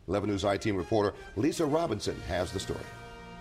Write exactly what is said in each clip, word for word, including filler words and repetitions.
eleven News I-Team reporter Lisa Robinson has the story.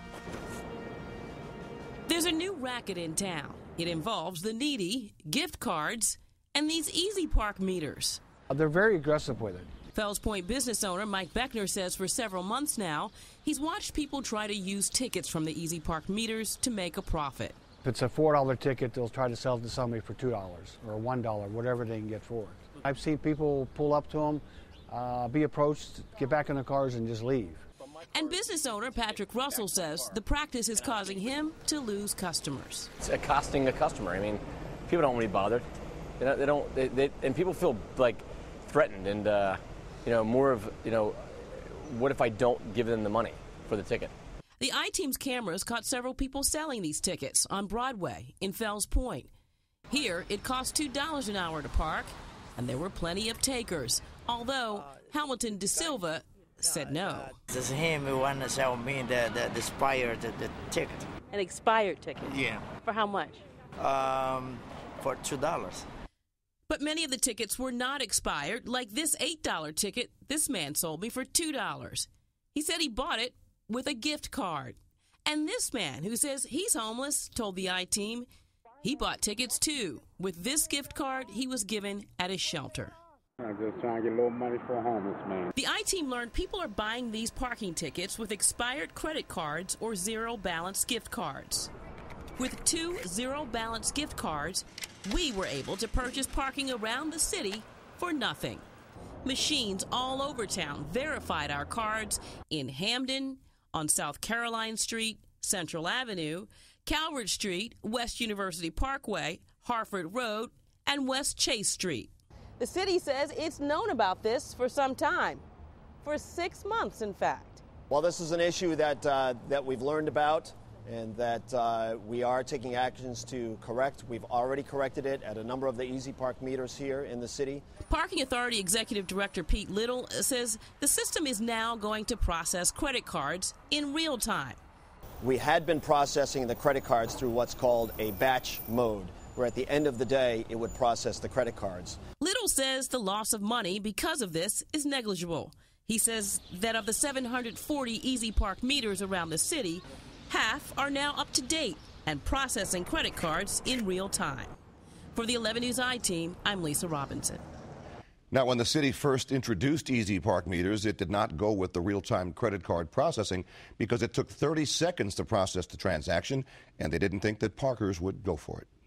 There's a new racket in town. It involves the needy, gift cards, and these Easy Park meters. They're very aggressive with it. Fells Point business owner Mike Beckner says for several months now, he's watched people try to use tickets from the Easy Park meters to make a profit. If it's a four dollar ticket, they'll try to sell it to somebody for two dollars or one dollar, whatever they can get for it. I've seen people pull up to them, uh, be approached, get back in their cars, and just leave. And business owner Patrick Russell says the practice is causing him to lose customers. It's accosting the customer. I mean, people don't want to be bothered. They don't, they don't they, they, and people feel like threatened and, uh, you know, more of, you know, what if I don't give them the money for the ticket? The I-Team's cameras caught several people selling these tickets on Broadway in Fells Point. Here, it cost two dollars an hour to park, and there were plenty of takers, although Hamilton De Silva said no. It's him who wanted to sell me the, the, the expired the, the ticket. An expired ticket? Yeah. For how much? Um, for two dollars. But many of the tickets were not expired, like this eight dollar ticket this man sold me for two dollars. He said he bought it with a gift card. And this man, who says he's homeless, told the I-Team he bought tickets too with this gift card he was given at his shelter. I'm just trying to get a little money for a homeless man. The I-Team learned people are buying these parking tickets with expired credit cards or zero-balance gift cards. With two zero-balance gift cards, we were able to purchase parking around the city for nothing. Machines all over town verified our cards in Hamden, on South Caroline Street, Central Avenue, Calvert Street, West University Parkway, Harford Road, and West Chase Street. The city says it's known about this for some time, for six months, in fact. Well, this is an issue that uh, that we've learned about and that uh, we are taking actions to correct. We've already corrected it at a number of the Easy Park meters here in the city. Parking Authority Executive Director Pete Little says the system is now going to process credit cards in real time. We had been processing the credit cards through what's called a batch mode, where at the end of the day, it would process the credit cards. Little says the loss of money because of this is negligible. He says that of the seven hundred forty Easy Park meters around the city, half are now up to date and processing credit cards in real time. For the eleven News I-Team, I'm Lisa Robinson. Now, when the city first introduced Easy Park meters, it did not go with the real-time credit card processing because it took thirty seconds to process the transaction, and they didn't think that parkers would go for it.